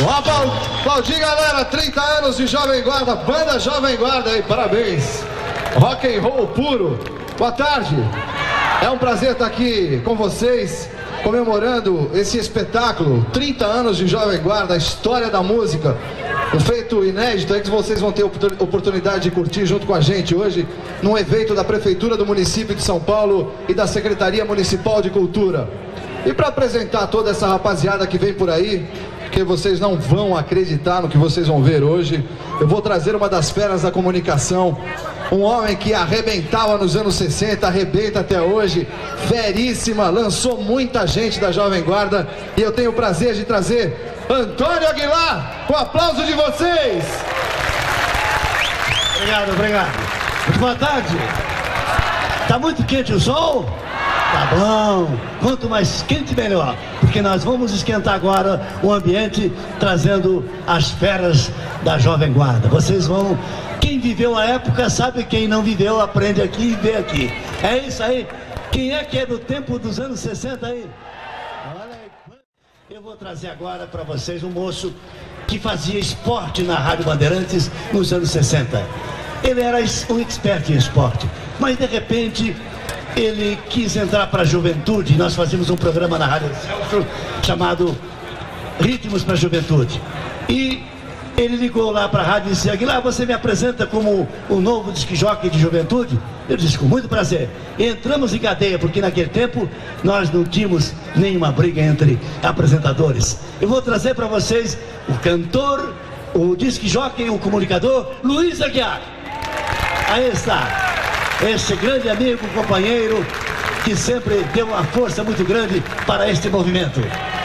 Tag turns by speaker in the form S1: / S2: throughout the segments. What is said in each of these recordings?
S1: Aplaudir, galera, 30 anos de Jovem Guarda, banda Jovem Guarda aí, parabéns. Rock and roll puro. Boa tarde. É um prazer estar aqui com vocês, comemorando esse espetáculo, 30 anos de Jovem Guarda, a história da música. Um feito inédito aí que vocês vão ter oportunidade de curtir junto com a gente hoje, num evento da Prefeitura do município de São Paulo e da Secretaria Municipal de Cultura. E para apresentar toda essa rapaziada que vem por aí, que vocês não vão acreditar no que vocês vão ver hoje, eu vou trazer uma das feras da comunicação, um homem que arrebentava nos anos 60, arrebenta até hoje, feríssima, lançou muita gente da Jovem Guarda, e eu tenho o prazer de trazer Antônio Aguilar, com o aplauso de vocês.
S2: Obrigado, obrigado. Muito boa tarde. Tá muito quente o sol? Tá bom, quanto mais quente melhor, porque nós vamos esquentar agora o ambiente trazendo as feras da Jovem Guarda. Vocês vão, quem viveu a época sabe, quem não viveu aprende aqui e vê aqui. É isso aí. Quem é que é do tempo dos anos 60 aí? Olha aí. Eu vou trazer agora para vocês um moço que fazia esporte na Rádio Bandeirantes nos anos 60. Ele era um expert em esporte, mas de repente ele quis entrar para a juventude. Nós fazíamos um programa na Rádio Celso chamado Ritmos para a Juventude. E ele ligou lá para a rádio e disse: Aguilar, você me apresenta como o novo disc jockey de juventude? Eu disse: com muito prazer. E entramos em cadeia, porque naquele tempo nós não tínhamos nenhuma briga entre apresentadores. Eu vou trazer para vocês o cantor, o disc jockey, o comunicador, Luiz Aguiar. Aí está. Esse grande amigo, companheiro, que sempre deu uma força muito grande para este movimento.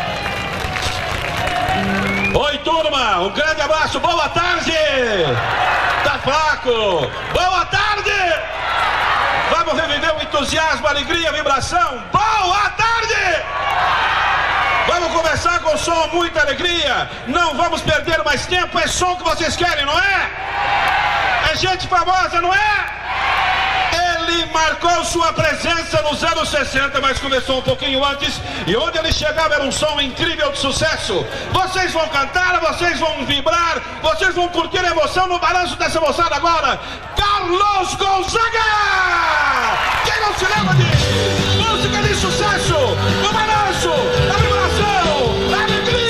S3: Oi, turma, um grande abraço, boa tarde! Tá fraco? Boa tarde! Vamos reviver o entusiasmo, a alegria, a vibração? Boa tarde! Vamos começar com som, muita alegria, não vamos perder mais tempo, é som que vocês querem, não é? É gente famosa, não é? Ele marcou sua presença nos anos 60, mas começou um pouquinho antes, e onde ele chegava era um som incrível de sucesso. Vocês vão cantar, vocês vão vibrar, vocês vão curtir a emoção no balanço dessa moçada agora. Carlos Gonzaga! Quem não se lembra de música de sucesso? No balanço, a vibração, a alegria!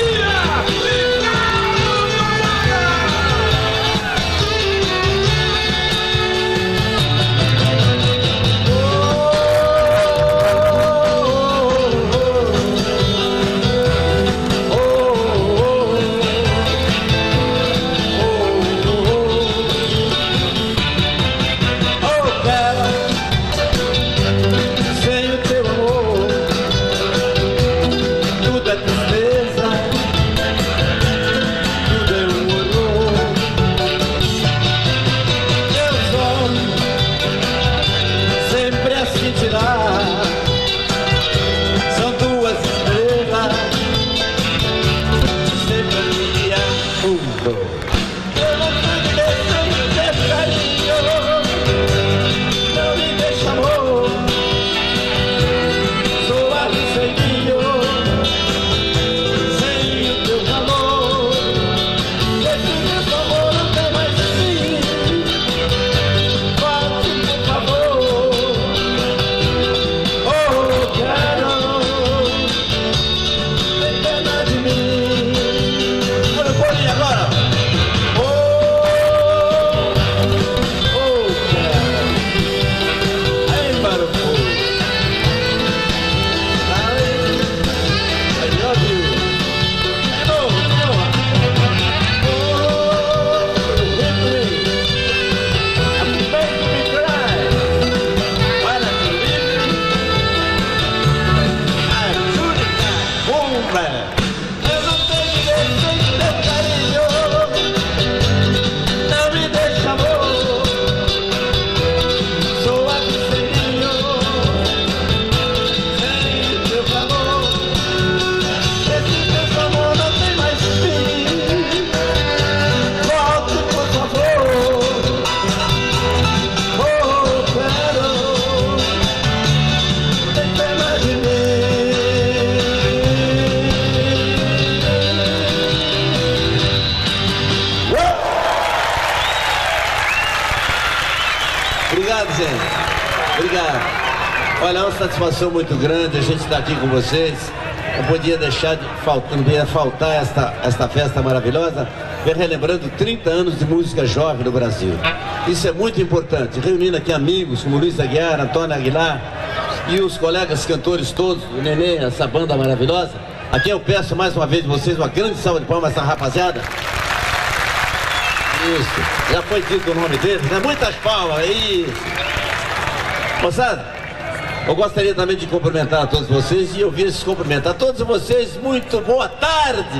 S4: Obrigado, gente. Obrigado. Olha, é uma satisfação muito grande a gente estar aqui com vocês. Não podia deixar de faltar esta festa maravilhosa, relembrando 30 anos de música jovem no Brasil. Isso é muito importante, reunindo aqui amigos como Luiz Aguiar, Antônio Aguilar e os colegas cantores todos, o Nenê, essa banda maravilhosa. Aqui eu peço mais uma vez de vocês uma grande salva de palmas a essa rapaziada. Isso, já foi dito o nome deles, né? Muitas palmas, isso. Moçada, eu gostaria também de cumprimentar a todos vocês e eu vim se cumprimentar a todos vocês. Muito boa tarde.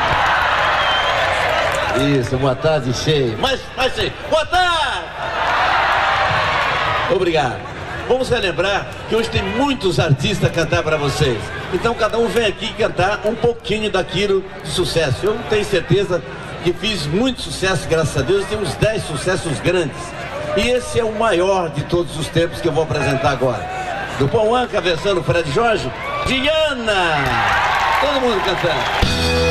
S4: Isso, boa tarde cheio. Mais cheio. Boa tarde. Obrigado. Vamos relembrar que hoje tem muitos artistas a cantar para vocês. Então cada um vem aqui cantar um pouquinho daquilo de sucesso. Eu tenho certeza que fiz muito sucesso, graças a Deus. Tem uns 10 sucessos grandes. E esse é o maior de todos os tempos que eu vou apresentar agora. Do Pão Anca, versando Fred Jorge, Diana. Todo mundo cantando.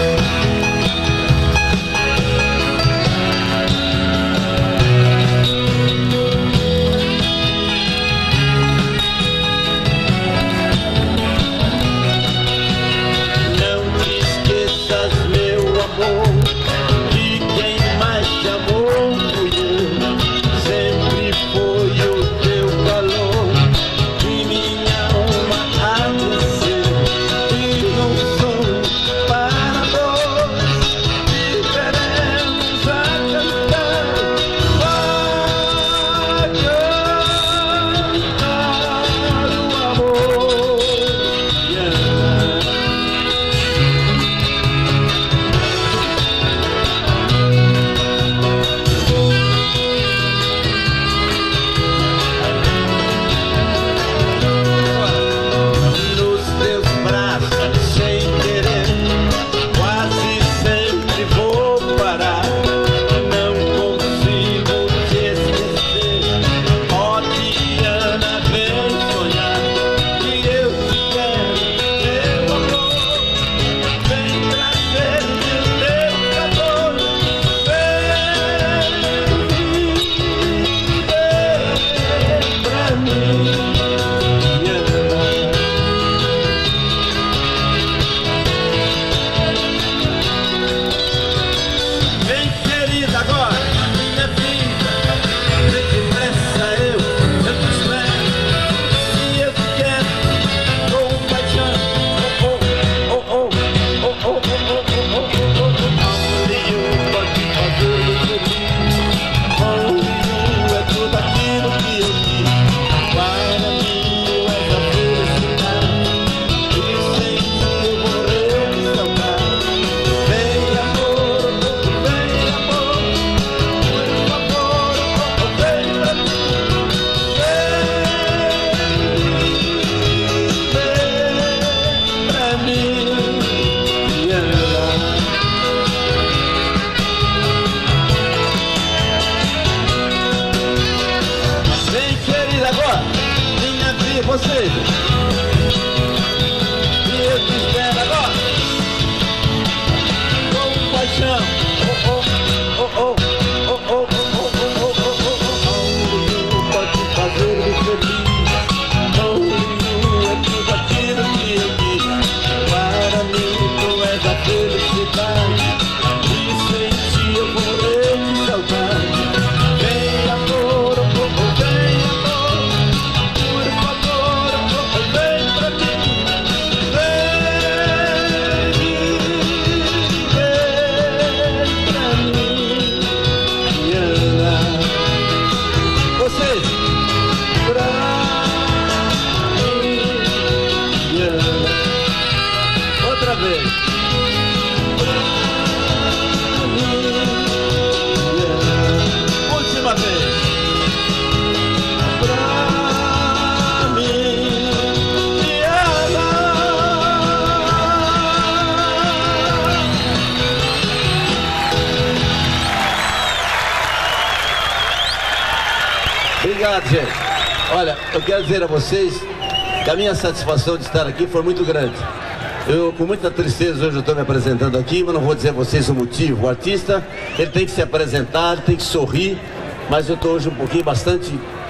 S4: Obrigado, gente. Olha, eu quero dizer a vocês que a minha satisfação de estar aqui foi muito grande. Eu, com muita tristeza, hoje eu estou me apresentando aqui, mas não vou dizer a vocês o motivo. O artista, ele tem que se apresentar, ele tem que sorrir, mas eu estou hoje um pouquinho bastante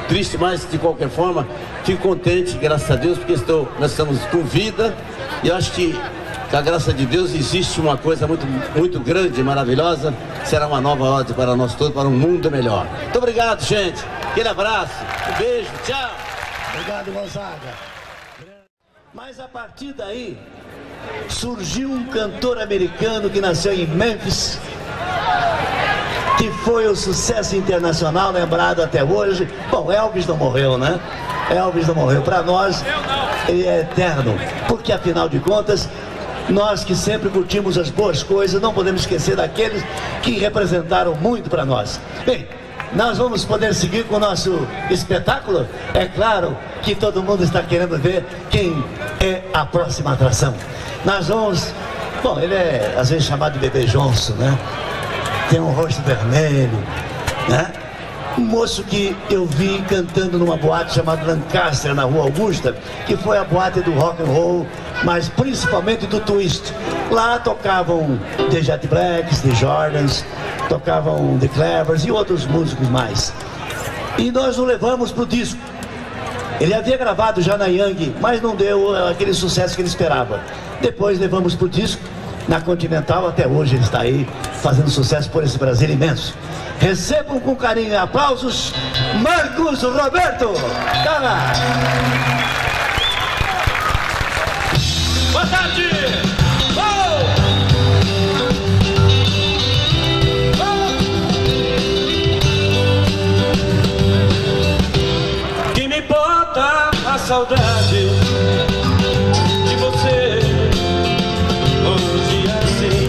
S4: triste, mas de qualquer forma, fico contente, graças a Deus, porque nós estamos com vida. E eu acho que com a graça de Deus existe uma coisa muito grande, maravilhosa. Será uma nova ordem para nós todos, para um mundo melhor. Muito obrigado, gente. Aquele abraço, um beijo, tchau.
S2: Obrigado, Gonzaga. Mas a partir daí, surgiu um cantor americano que nasceu em Memphis, que foi o sucesso internacional, lembrado até hoje. Bom, Elvis não morreu, né? Elvis não morreu. Para nós, ele é eterno, porque afinal de contas, nós que sempre curtimos as boas coisas, não podemos esquecer daqueles que representaram muito para nós. Bem, nós vamos poder seguir com o nosso espetáculo. É claro que todo mundo está querendo ver quem é a próxima atração. Nós vamos... Bom, ele é às vezes chamado de Bebê Johnson, né? Tem um rosto vermelho, né? Um moço que eu vi cantando numa boate chamada Lancaster, na Rua Augusta, que foi a boate do rock and roll, mas principalmente do twist. Lá tocavam The Jet Blacks, The Jordans, tocavam The Clevers e outros músicos mais. E nós o levamos pro disco. Ele havia gravado já na Young, mas não deu aquele sucesso que ele esperava. Depois levamos pro disco, na Continental, até hoje ele está aí, fazendo sucesso por esse Brasil imenso. Recebam com carinho e aplausos, Marcos Roberto. Tá lá.
S3: Boa tarde! Que me bota a saudade de você hoje assim.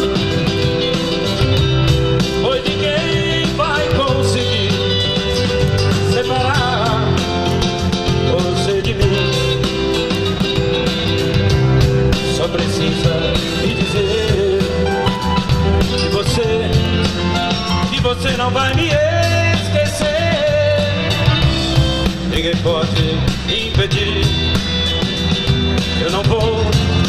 S3: Pois ninguém vai conseguir separar você de mim. Só precisa me dizer que você não vai me esquecer. Ninguém pode impedir. Eu não vou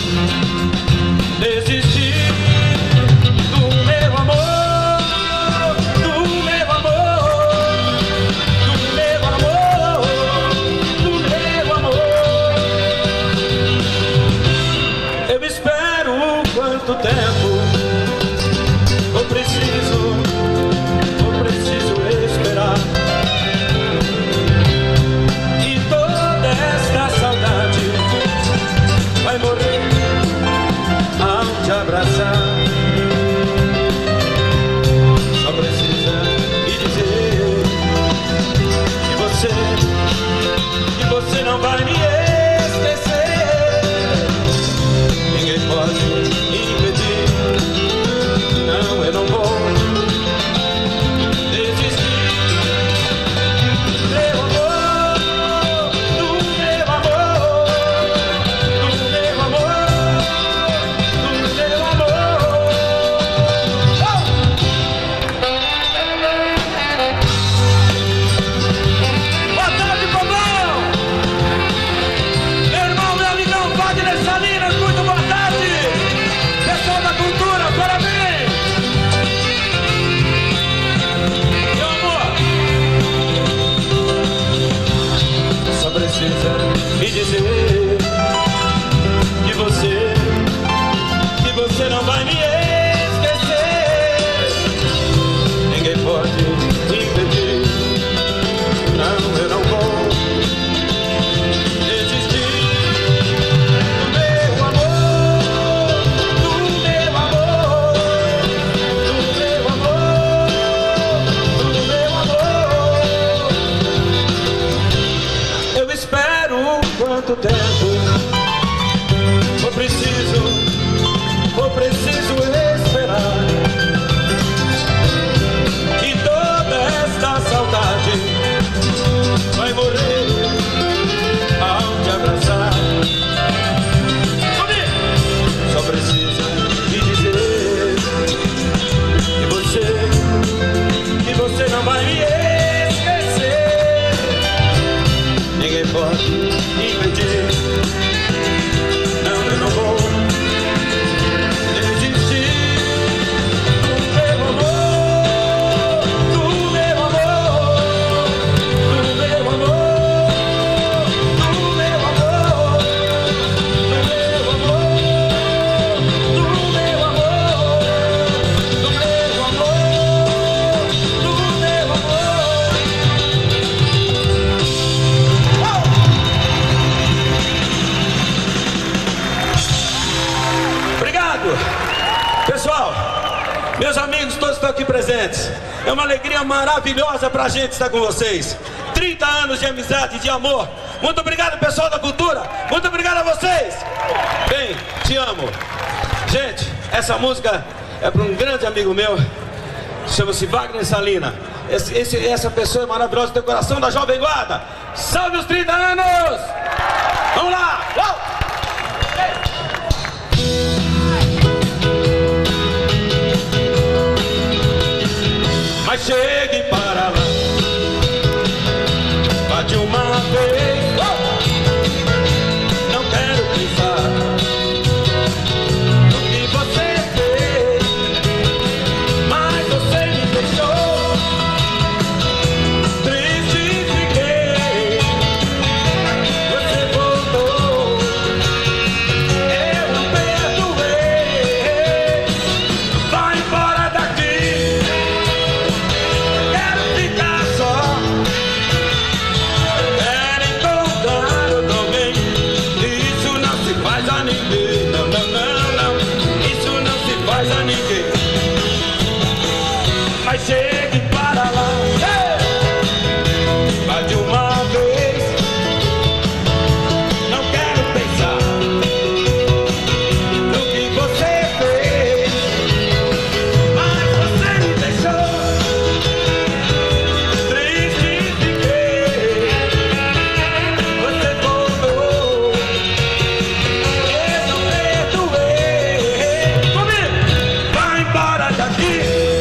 S3: desistir do meu amor, do meu amor, do meu amor, do meu amor. Eu espero quanto tempo eu preciso esperar. E toda esta saudade vai morrer É uma alegria maravilhosa pra gente estar com vocês. 30 anos de amizade, de amor. Muito obrigado, pessoal da cultura. Muito obrigado a vocês. Bem, te amo. Gente, essa música é para um grande amigo meu. Chama-se Wagner Salina. Essa pessoa é maravilhosa, tem o coração da Jovem Guarda. Salve os 30 anos! Vamos lá! Uau! Mas chegue para lá, vá de uma vez. Não quero pensar no que você fez, mas você me deixou triste, fiquei. Você voltou, eu não perdoei. Vai embora daqui. Mas chegue para lá, vá de uma vez. Não quero pensar no que você fez, mas você me deixou triste, fiquei. Você voltou, eu não perdoei. Comigo, vai embora daqui.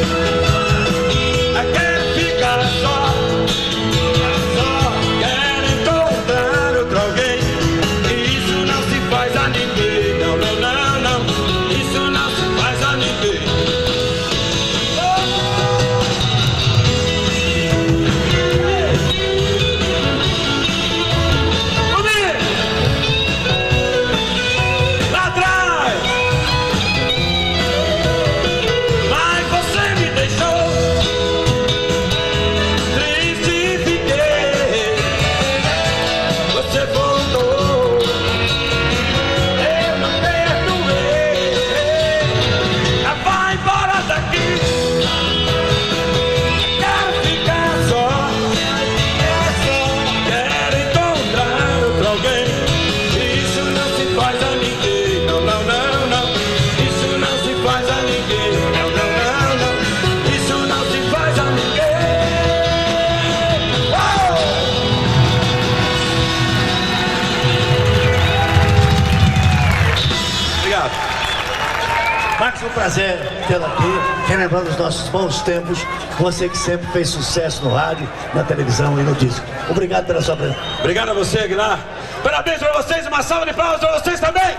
S2: Marcos, é um prazer tê-la aqui, relembrando os nossos bons tempos. Você que sempre fez sucesso no rádio, na televisão e no disco. Obrigado pela sua presença.
S3: Obrigado a você, Aguilar. Parabéns para vocês, uma salva de palmas para vocês também.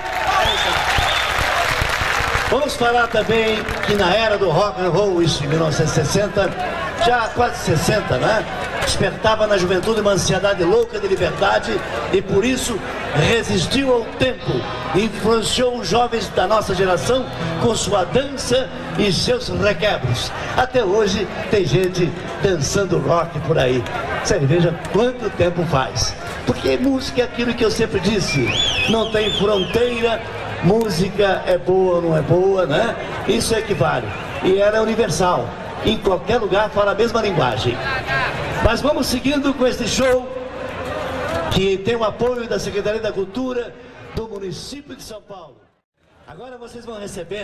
S2: Vamos falar também que na era do rock and roll, isso em 1960, já quase 60, né? Despertava na juventude uma ansiedade louca de liberdade e por isso resistiu ao tempo, influenciou os jovens da nossa geração com sua dança e seus requebros. Até hoje tem gente dançando rock por aí. Você veja quanto tempo faz. Porque música é aquilo que eu sempre disse, não tem fronteira, música é boa ou não é boa, né? Isso equivale. E ela é universal. Em qualquer lugar fala a mesma linguagem. Mas vamos seguindo com este show que tem o apoio da Secretaria da Cultura do município de São Paulo. Agora vocês vão receber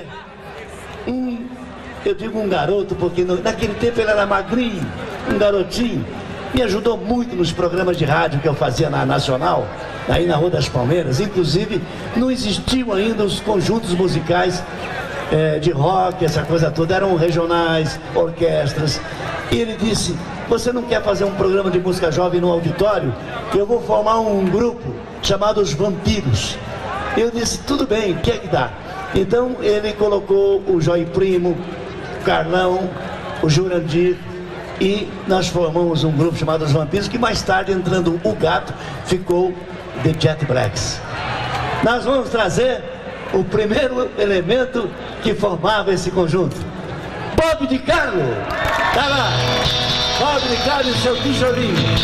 S2: eu digo um garoto, porque naquele tempo ele era magrinho, um garotinho. Me ajudou muito nos programas de rádio que eu fazia na Nacional, aí na Rua das Palmeiras. Inclusive, não existiam ainda os conjuntos musicais de rock, essa coisa toda. Eram regionais, orquestras. E ele disse, você não quer fazer um programa de música jovem no auditório? Eu vou formar um grupo chamado Os Vampiros. Eu disse, tudo bem, o que é que dá? Então ele colocou o Joy Primo, o Carlão, o Jurandir, e nós formamos um grupo chamado Os Vampiros, que mais tarde, entrando o Gato, ficou The Jet Blacks. Nós vamos trazer o primeiro elemento que formava esse conjunto. Bob de Carlo, tá lá. Bob de Carlo e seu tijolinho.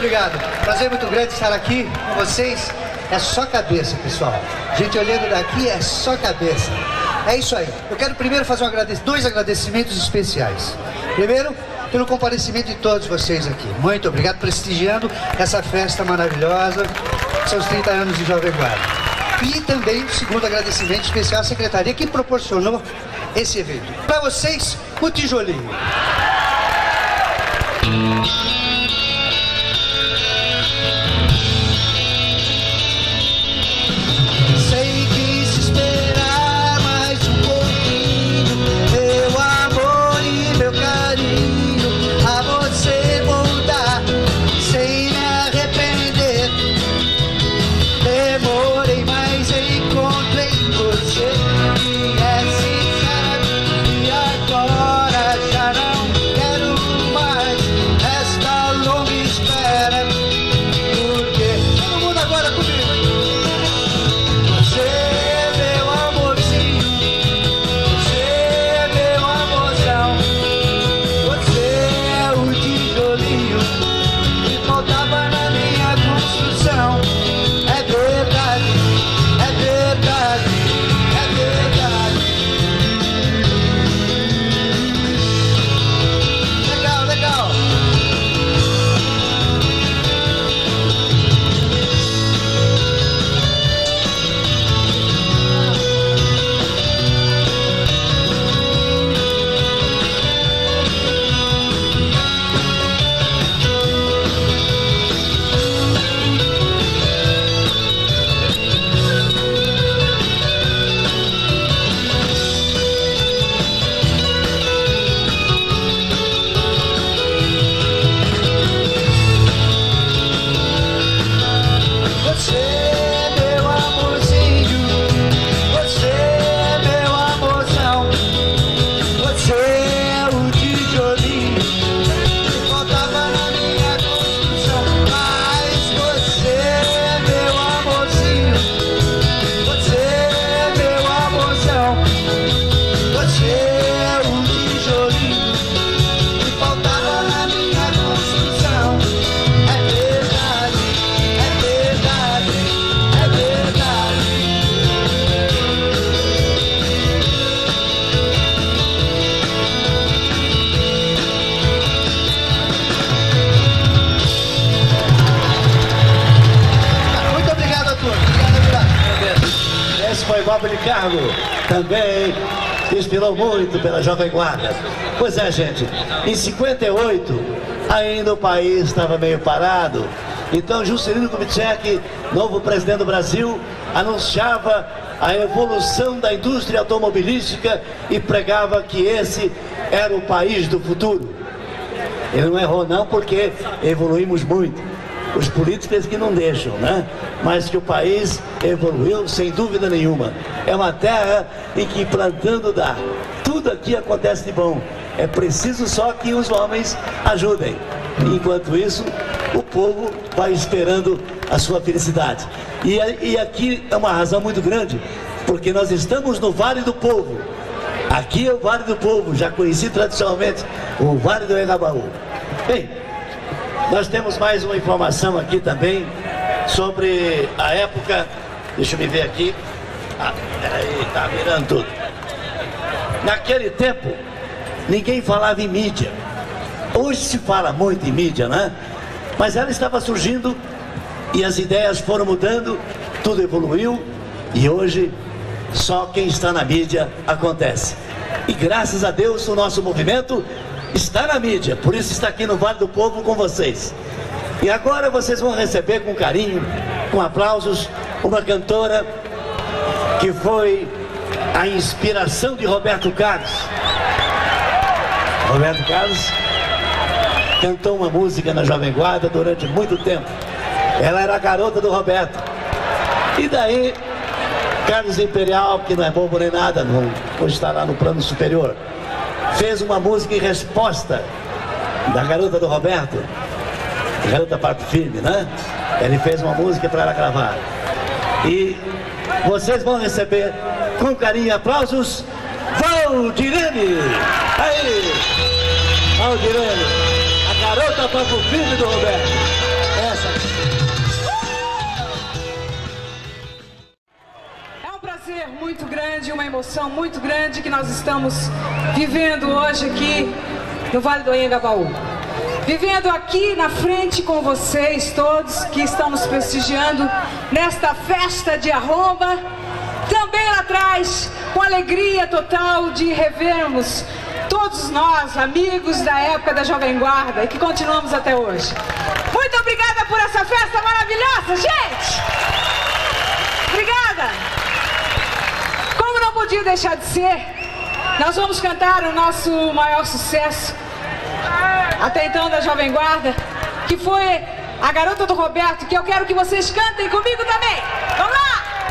S5: obrigado. Prazer muito grande estar aqui com vocês. É só cabeça, pessoal. Gente olhando daqui é só cabeça. É isso aí. Eu quero primeiro fazer dois agradecimentos especiais. Primeiro, pelo comparecimento de todos vocês aqui. Muito obrigado, prestigiando essa festa maravilhosa. São os 30 anos de Jovem Guarda. E também, segundo agradecimento especial à secretaria que proporcionou esse evento. Para vocês, o tijolinho. Sei que se esperar mais um pouquinho, meu amor e meu carinho, a você vou dar sem me arrepender. Demorei, mas encontrei você, que é sincero, e agora já não quero mais esta longa espera. Porque todo mundo agora comigo. Você, meu amorzinho, você, meu amorzão, você é o tijolinho que faltava na minha construção. É verdade, é verdade, é verdade. Legal, legal. Você, meu amorzinho, você, meu amorzão, você é o tijolinho que faltava na minha construção. Mas você, meu amorzinho, você, meu amorzão, você é o tijolinho que faltava na minha construção. É verdade, é verdade, é verdade. Muito obrigado a todos. Obrigado.
S2: Esse foi Bob de Carlo, também inspirou muito pela Jovem Guarda. Pois é, gente, em 58 ainda o país estava meio parado. Então Juscelino Kubitschek, novo presidente do Brasil, anunciava a evolução da indústria automobilística e pregava que esse era o país do futuro. Ele não errou não, porque evoluímos muito. Os políticos que não deixam, né? Mas que o país evoluiu sem dúvida nenhuma. É uma terra em que plantando dá. Tudo aqui acontece de bom. É preciso só que os homens ajudem. Enquanto isso, o povo vai esperando a sua felicidade. E aqui é uma razão muito grande, porque nós estamos no Vale do Povo. Aqui é o Vale do Povo, já conheci tradicionalmente o Vale do Engabaú. Bem, nós temos mais uma informação aqui também sobre a época. Deixa eu me ver aqui. Peraí, tá virando tudo. Naquele tempo, ninguém falava em mídia. Hoje se fala muito em mídia, né? Mas ela estava surgindo e as ideias foram mudando, tudo evoluiu e hoje só quem está na mídia acontece. E graças a Deus o nosso movimento está na mídia, por isso está aqui no Vale do Povo com vocês. E agora vocês vão receber com carinho, com aplausos, uma cantora que foi a inspiração de Roberto Carlos. Roberto Carlos cantou uma música na Jovem Guarda durante muito tempo. Ela era a garota do Roberto. E daí, Carlos Imperial, que não é bobo nem nada, não, hoje está lá no plano superior, fez uma música em resposta da garota do Roberto, a garota Papo Firme, né? Ele fez uma música para ela gravar. E vocês vão receber com carinho e aplausos Valdirene. Aí, Valdirene, a garota Papo Firme do Roberto.
S6: grande, uma emoção muito grande que nós estamos vivendo hoje aqui no Vale do Anhangabaú. Vivendo aqui na frente com vocês todos que estão nos prestigiando nesta festa de arromba. Também lá atrás, com alegria total de revermos todos nós, amigos da época da Jovem Guarda, e que continuamos até hoje. Muito obrigada por essa festa maravilhosa, gente! Obrigada! Como não podia deixar de ser, nós vamos cantar o nosso maior sucesso até então da Jovem Guarda, que foi A Garota do Roberto, que eu quero que vocês cantem comigo também. Vamos lá!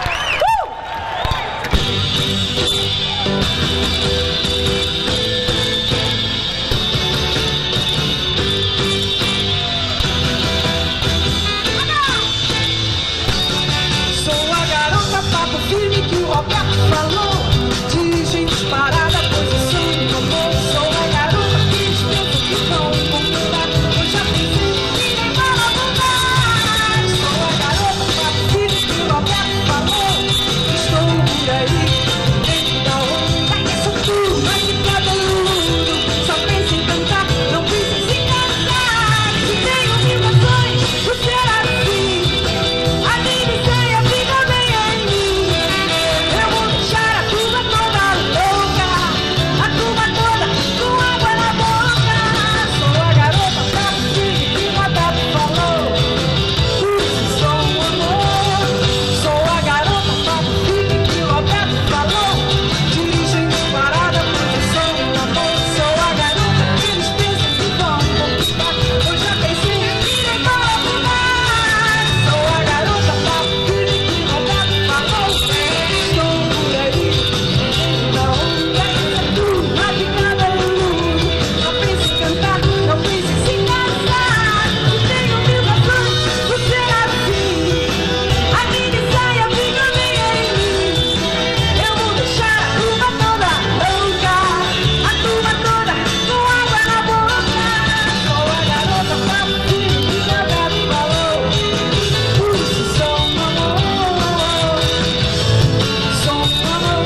S6: Sou a garota papo firme que o Roberto falou, dirigem disparada, posição de amor. Sou a garota que eles pensam que vão encontrar, eu já pensei que nem para voltar. Sou a garota papo firme que o Roberto falou, estou por aí, dentro da onda, e essa turma que tá dando, só pensa em cantar, não pensa em se casar. Se tenho vibrações, por ser assim, a minha ideia fica bem em mim. Eu vou deixar a turma toda louca, a turma toda com água na boca. Sou a garota papo firme que o Roberto falou, sou um amor. Sou a garota papo firme que o Roberto falou, dirigem disparada, posição de amor. Sou a garota que eles pensam que vão conquistar, eu já pensei que nem para mudar. Sou a garota papo firme que o Roberto falou, estou por aí, na onda, essa turma de cada mundo. Não pense em cantar, não pense em se casar. Se tenho vibrações, por ser assim, a minha saia fica bem em mim. Eu vou deixar a turma toda louca, a turma toda com água na boca. Sou a garota papo firme que o Roberto falou, sou um amor. Sou um amor,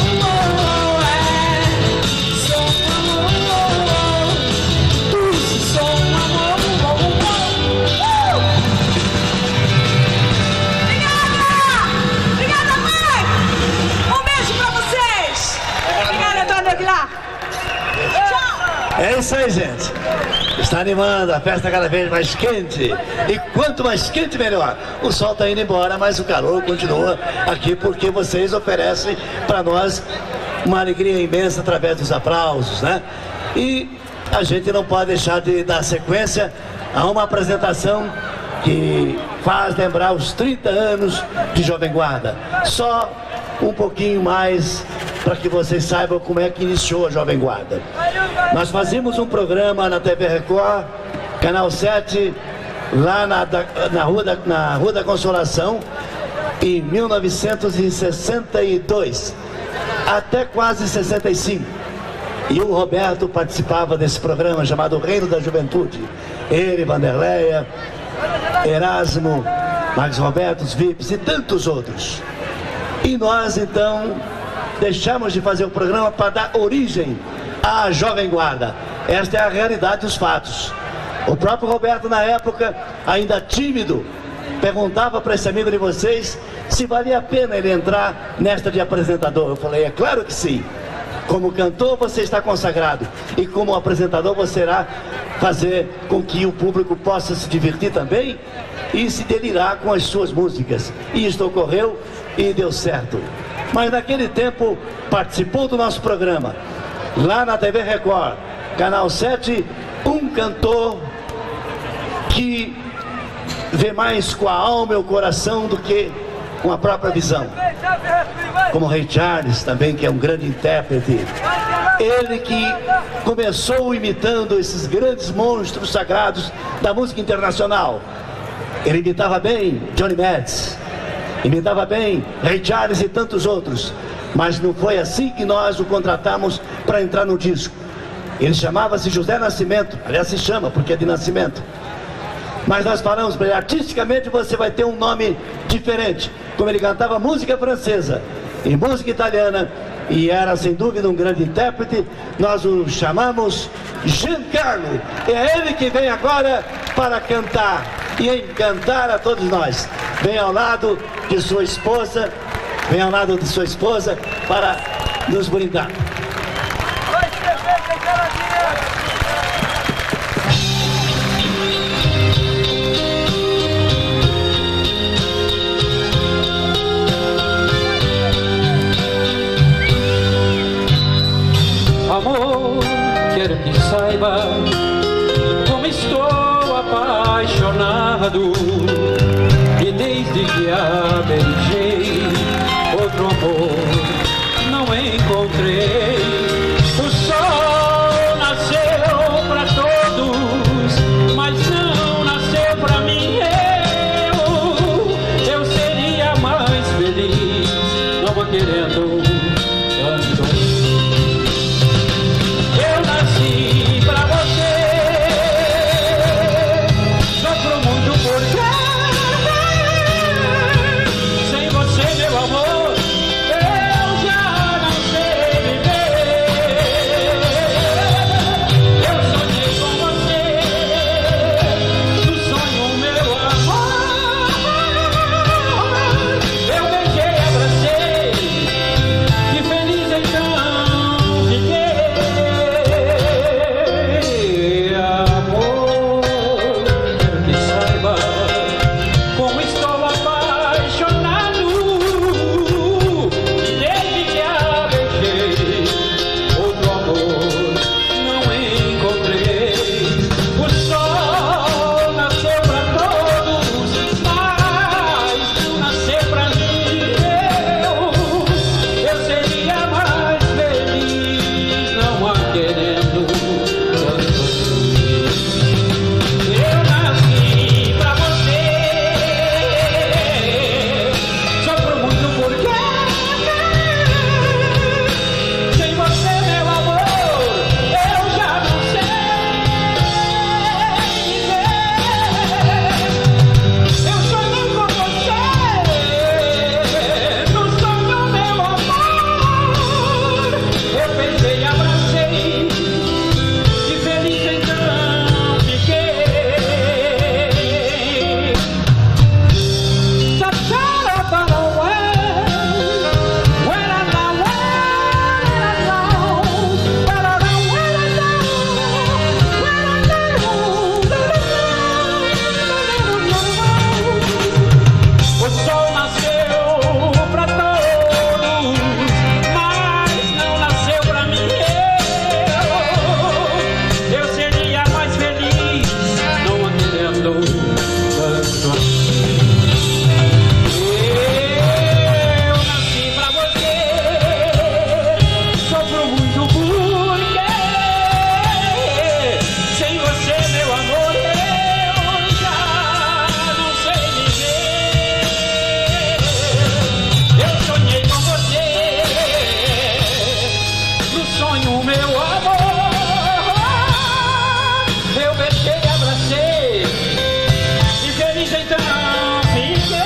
S6: sou um amor. Sou um amor. Obrigada, mãe! Um beijo pra vocês! Obrigada, Antônio Aguilar! Tchau!
S2: É isso aí, gente. Está animando a festa cada vez mais quente. E quanto mais quente, melhor. O sol está indo embora, mas o calor continua aqui porque vocês oferecem para nós uma alegria imensa através dos aplausos, né? E a gente não pode deixar de dar sequência a uma apresentação que faz lembrar os 30 anos de Jovem Guarda. Só um pouquinho mais para que vocês saibam como é que iniciou a Jovem Guarda. Nós fazíamos um programa na TV Record, Canal 7, lá na Rua da Consolação, em 1962, até quase 65. E o Roberto participava desse programa chamado Reino da Juventude. Ele, Vanderleia, Erasmo, Marcos Roberto, os Vips e tantos outros. E nós, então, deixamos de fazer o programa para dar origem à Jovem Guarda. Esta é a realidade dos fatos. O próprio Roberto, na época, ainda tímido, perguntava para esse amigo de vocês se valia a pena ele entrar nesta de apresentador. Eu falei, é claro que sim. Como cantor você está consagrado, e como apresentador você irá fazer com que o público possa se divertir também e se delirar com as suas músicas. E isto ocorreu e deu certo. Mas naquele tempo participou do nosso programa, lá na TV Record, Canal 7, um cantor que vê mais com a alma e o coração do que com a própria visão. Como Ray Charles também, que é um grande intérprete. Ele que começou imitando esses grandes monstros sagrados da música internacional. Ele imitava bem Johnny Metz, imitava bem Ray Charles e tantos outros. Mas não foi assim que nós o contratamos para entrar no disco. Ele chamava-se José Nascimento, aliás se chama porque é de nascimento. Mas nós falamos para ele, artisticamente você vai ter um nome diferente. Como ele cantava música francesa e música italiana, e era sem dúvida um grande intérprete. Nós o chamamos Giancarlo. É ele que vem agora para cantar e encantar a todos nós. Vem ao lado de sua esposa, para nos brindar.
S7: Amor, quero que saiba como estou apaixonado, e desde que a beijei, outro amor não encontrei. O sol nasceu pra todos, mas não nasceu pra mim. Eu seria mais feliz não a querendo tanto assim. Eu nasci pra você, sofro muito por sem você, meu amor, eu já não sei viver. Eu sonhei com você, no sonho, meu amor. Eu beijei, abracei, e feliz então fiquei. Amor, quero que saiba como estou apaixonado, e desde que a beijei, outro amor não encontrei. O sol nasceu pra todos, mas não nasceu pra mim. Eu seria mais feliz não a querendo tanto assim. Eu nasci pra você, sofro muito porque sem você, meu amor, eu já não sei viver. Eu sonhei com você, no sonho, meu amor. Eu beijei, abracei, e feliz então fiquei. O sol nasceu pra todos, mas não nasceu pra mim. Eu seria mais feliz não a querendo tanto assim. Eu nasci pra você, sofro muito porque sem você, meu amor, eu já não sei viver. Eu sonhei com você, no sonho, meu amor. Eu beijei, abracei, e feliz então fiquei.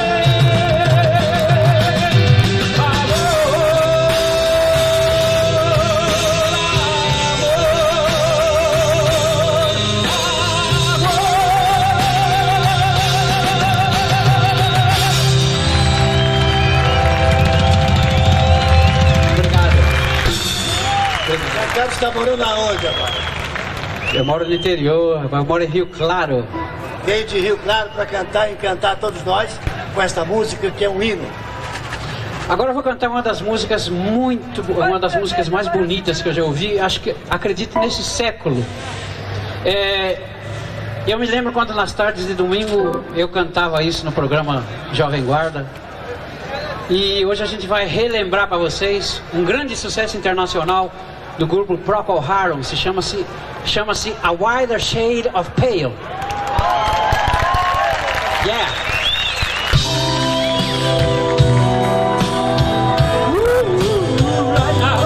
S2: Ricardo está morando aonde agora?
S7: Eu moro no interior, eu moro em Rio Claro.
S2: Veio de Rio Claro para cantar e encantar todos nós com esta música que é um hino.
S7: Agora eu vou cantar uma das músicas mais bonitas que eu já ouvi, acredito nesse século. Eu me lembro quando nas tardes de domingo eu cantava isso no programa Jovem Guarda. E hoje a gente vai relembrar para vocês um grande sucesso internacional do grupo Procol Harum, chama-se A Wider Shade of Pale. Yeah. Right now.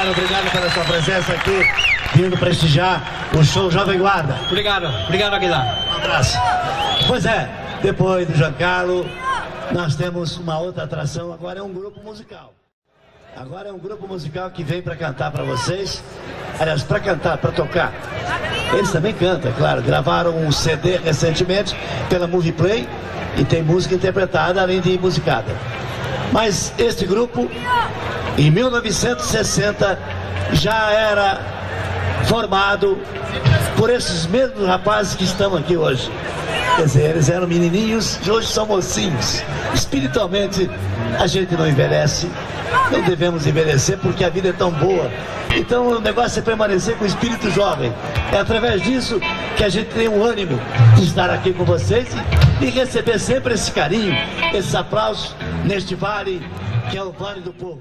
S2: obrigado pela sua presença aqui, vindo prestigiar o show Jovem Guarda.
S7: Obrigado Aguilar.
S2: Um abraço. Pois é, depois do Giancarlo, nós temos uma outra atração, agora é um grupo musical. Agora é um grupo musical que vem para cantar para vocês. Aliás, para cantar, para tocar. Eles também cantam, claro. Gravaram um CD recentemente pela Movie Play e tem música interpretada além de musicada. Mas este grupo, em 1960, já era formado por esses mesmos rapazes que estão aqui hoje. Quer dizer, eles eram menininhos e hoje são mocinhos. Espiritualmente, a gente não envelhece. Não devemos envelhecer porque a vida é tão boa. Então o negócio é permanecer com o espírito jovem. É através disso que a gente tem o ânimo de estar aqui com vocês e receber sempre esse carinho, esses aplausos neste vale que é o Vale do Povo.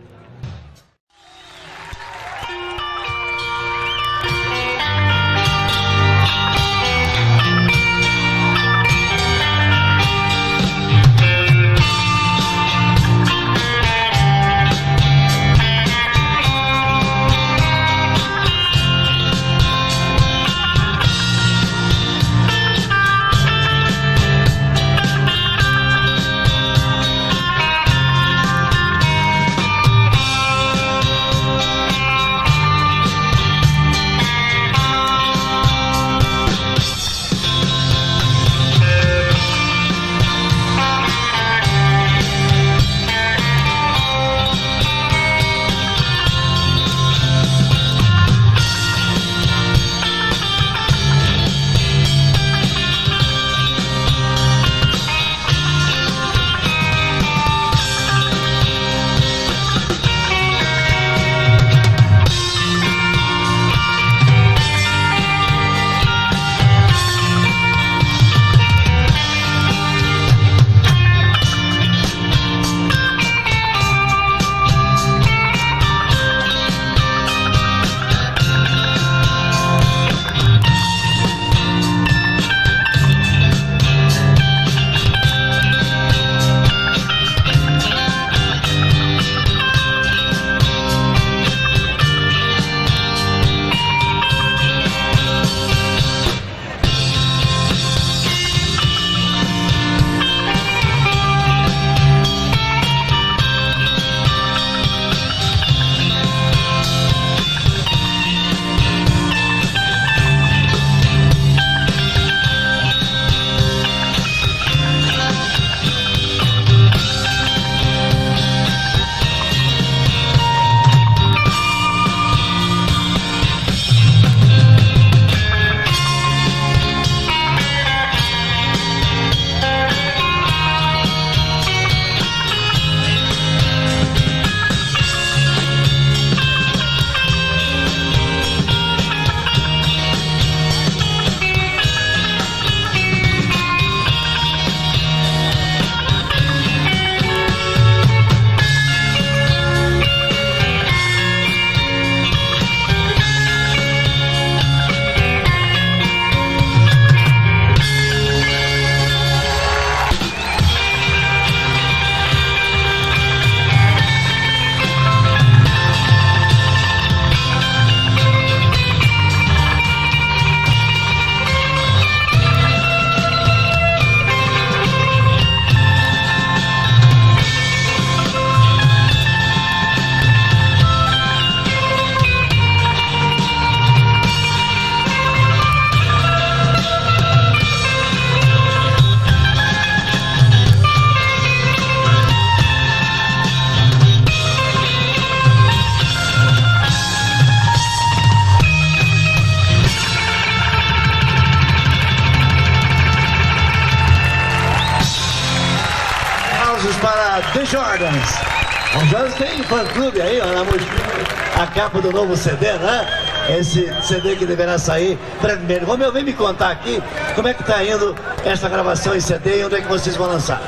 S2: The Jordans. O Jordans tem fã-clube aí, ó, na música. A capa do novo CD, né? Esse CD que deverá sair brevemente. Romeu, vem me contar aqui como é que tá indo essa gravação em CD e onde é que vocês vão lançar.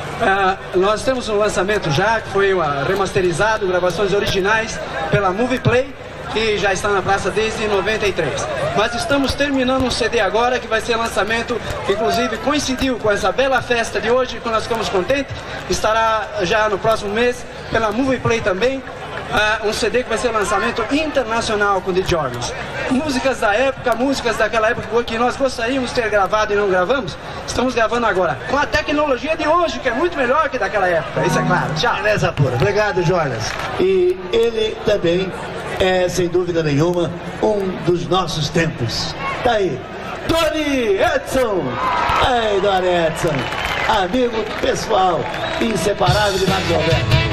S8: Nós temos um lançamento já, que foi remasterizado, gravações originais pela Movie Play, que já está na praça desde 93. Mas estamos terminando um CD agora, que vai ser lançamento, que inclusive coincidiu com essa bela festa de hoje, que nós ficamos contentes. Estará já no próximo mês pela Movie Play também. um CD que vai ser lançamento internacional com The Jorgens. Músicas da época, músicas daquela época que nós gostaríamos de ter gravado e não gravamos, estamos gravando agora. Com a tecnologia de hoje, que é muito melhor que daquela época, isso é claro. Tchau.
S2: Beleza pura. Obrigado, Jonas. E ele também é, sem dúvida nenhuma, um dos nossos tempos. Tá aí, Tony Edson. Aí, Tony Edson. Amigo pessoal, inseparável de Marcos Alberto.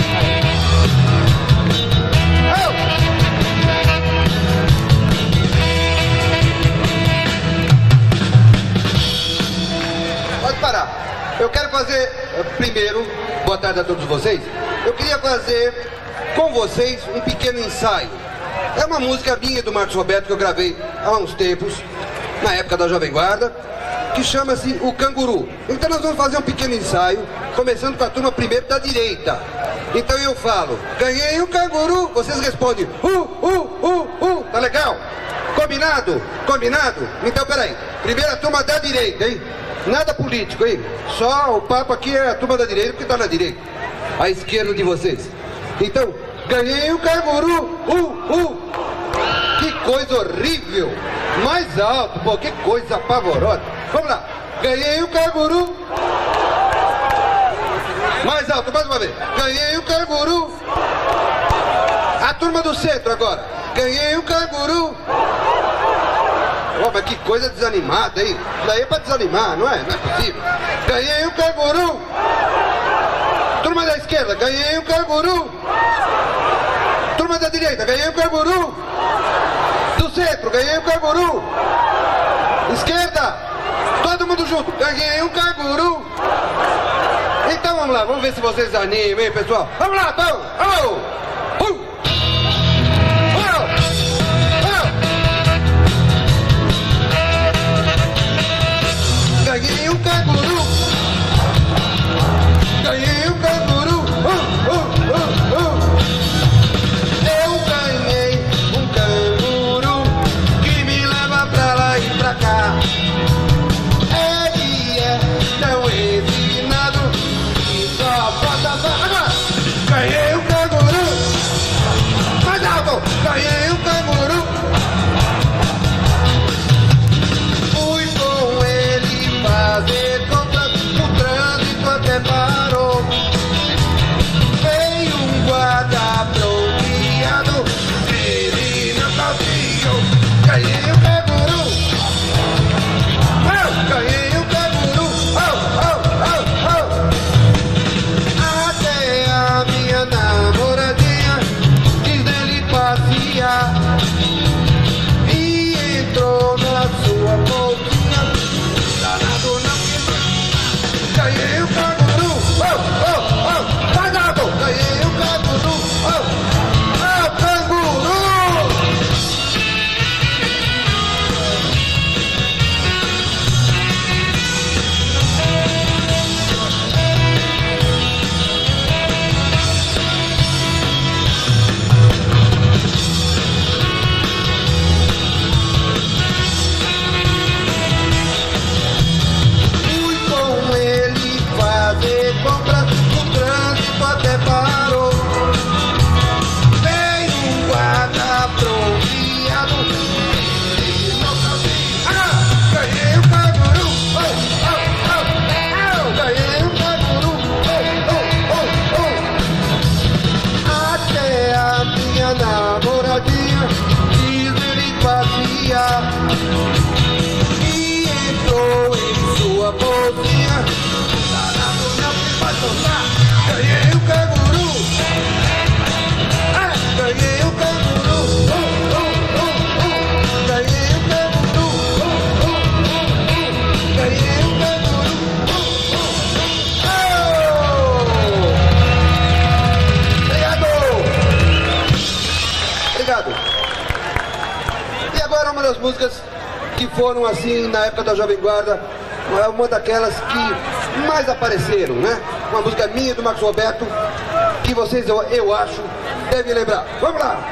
S9: Pode parar. Eu quero fazer, primeiro, boa tarde a todos vocês. Eu queria fazer com vocês um pequeno ensaio. É uma música minha do Marcos Roberto que eu gravei há uns tempos, na época da Jovem Guarda, que chama-se O Canguru. Então nós vamos fazer um pequeno ensaio, começando com a turma primeiro da direita. Então eu falo, ganhei um canguru, vocês respondem, tá legal? Combinado? Combinado? Então peraí, primeiro a turma da direita, hein? Nada político, hein? Só o papo aqui é a turma da direita, porque tá na direita. A esquerda de vocês. Então, ganhei um canguru, Que coisa horrível! Mais alto, pô, que coisa pavorosa. Vamos lá. Ganhei um canguru. Mais alto, mais uma vez. Ganhei um canguru. A turma do centro agora. Ganhei um canguru. Oh, mas que coisa desanimada, hein? Isso daí é pra desanimar, não é? Não é possível. Ganhei um canguru. Turma da esquerda, ganhei um canguru. Turma da direita, ganhei um canguru. Do centro, ganhei um canguru. Esquerda, todo mundo junto, ganhei um canguru. Então vamos lá, vamos ver se vocês animam, hein, pessoal? Vamos lá, vamos! Ganhei um canguru. Ganhei um canguru. Eu ganhei um canguru que me leva pra lá e pra cá. Ele é tão refinado que só bota agora. Ganhei um canguru. Mais alto. Ganhei um canguru. Fui com ele fazer compras, o trânsito até parou. Veio um guarda bloqueado, ele não conseguiu. Ganhei um canguru. Ganhei um canguru. Até a minha namoradinha quis dele passear e entrou na sua bolsinha. Danado não quis. Ganhei um canguru. Danado. Ganhei um canguru. Canguru. Fui com ele fazer compras, o trânsito até parou. Veio um guarda bronzeado, ele não sabia. Ganhei um canguru. Ganhei um canguru. Até a minha namoradinha quis ele passear e entrou em sua bolsinha. Danado não me vai soltar. Ganhei um canguru. Ganhei um canguru. Ganhei um canguru. Ganhei um canguru. Obrigado. E agora uma das músicas que foram assim na época da Jovem Guarda, uma daquelas que mais apareceram, né? Uma música minha do Marcos Roberto que vocês, eu acho, devem lembrar. Vamos lá!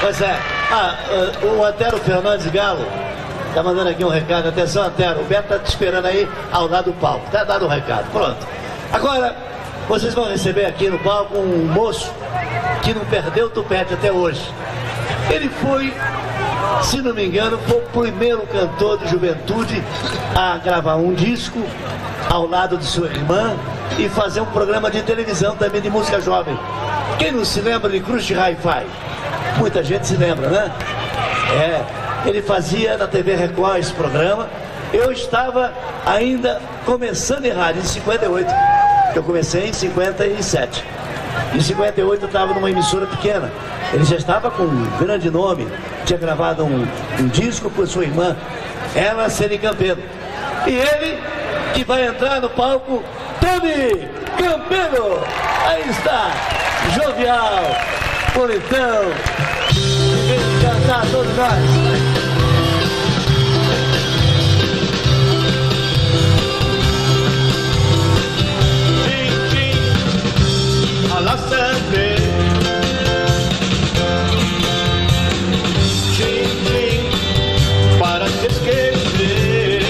S2: Pois é. O Antero Fernandes Galo tá mandando aqui um recado. Atenção, Antero, o Beto tá te esperando aí ao lado do palco. Tá dado o recado, pronto. Agora, vocês vão receber aqui no palco um moço que não perdeu o tupete até hoje. Ele foi, se não me engano, foi o primeiro cantor de juventude a gravar um disco ao lado de sua irmã e fazer um programa de televisão também de música jovem. Quem não se lembra de Cruz de Hi-Fi? Muita gente se lembra, né? Ele fazia na TV Record esse programa. Eu estava ainda começando em rádio em 58. Eu comecei em 57. Em 58 eu estava numa emissora pequena. Ele já estava com um grande nome. Tinha gravado um disco com sua irmã, ela Celi Campelo. E ele que vai entrar no palco, Tony Campelo. Aí está, jovial, bonitão, vem cantar todos nós.
S10: La sete, tchim, tchim, para se esquecer.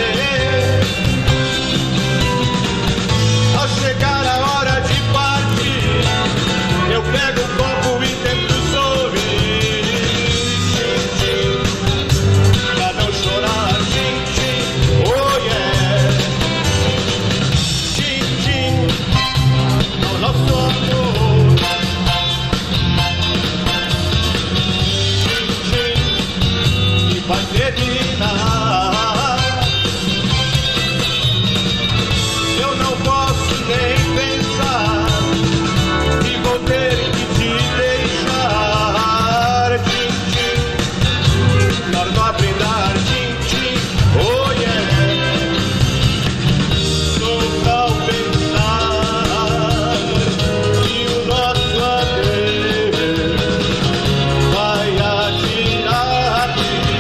S10: Ao chegar a hora de partir, eu pego o copo e tento sorrir. Tchim, tchim, pra não chorar. Tchim, tchim, oh yeah. Tchim, tchim, ao nosso amor. Vai terminar. Eu não posso nem pensar que vou ter que te deixar. Tchim, tchim, nós não brindar. Tchim, tchim, oh yeah. Nunca ao pensar que o nosso adeus vai atirar.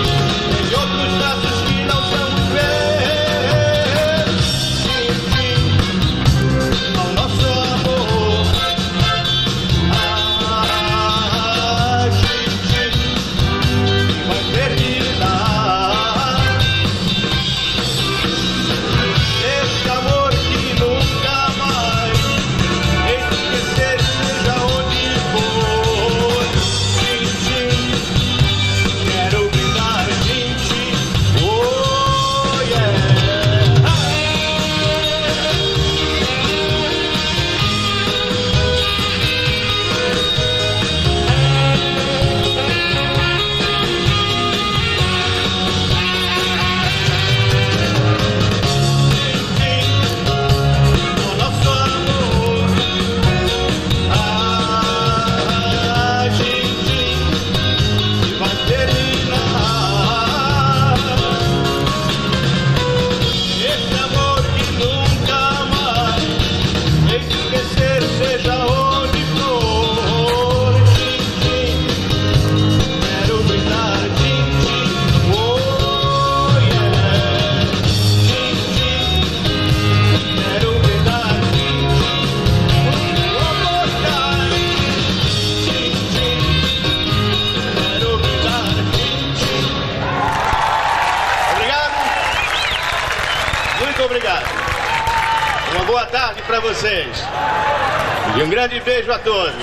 S10: Para vocês e um grande beijo a todos.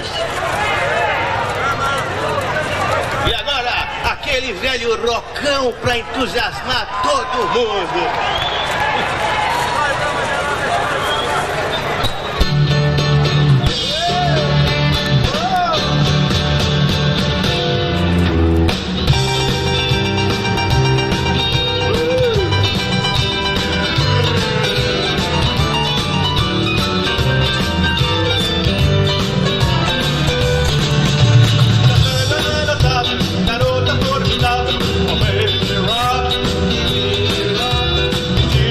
S10: E agora aquele velho rockão para entusiasmar todo mundo. Garota formidada, ao meio de rock,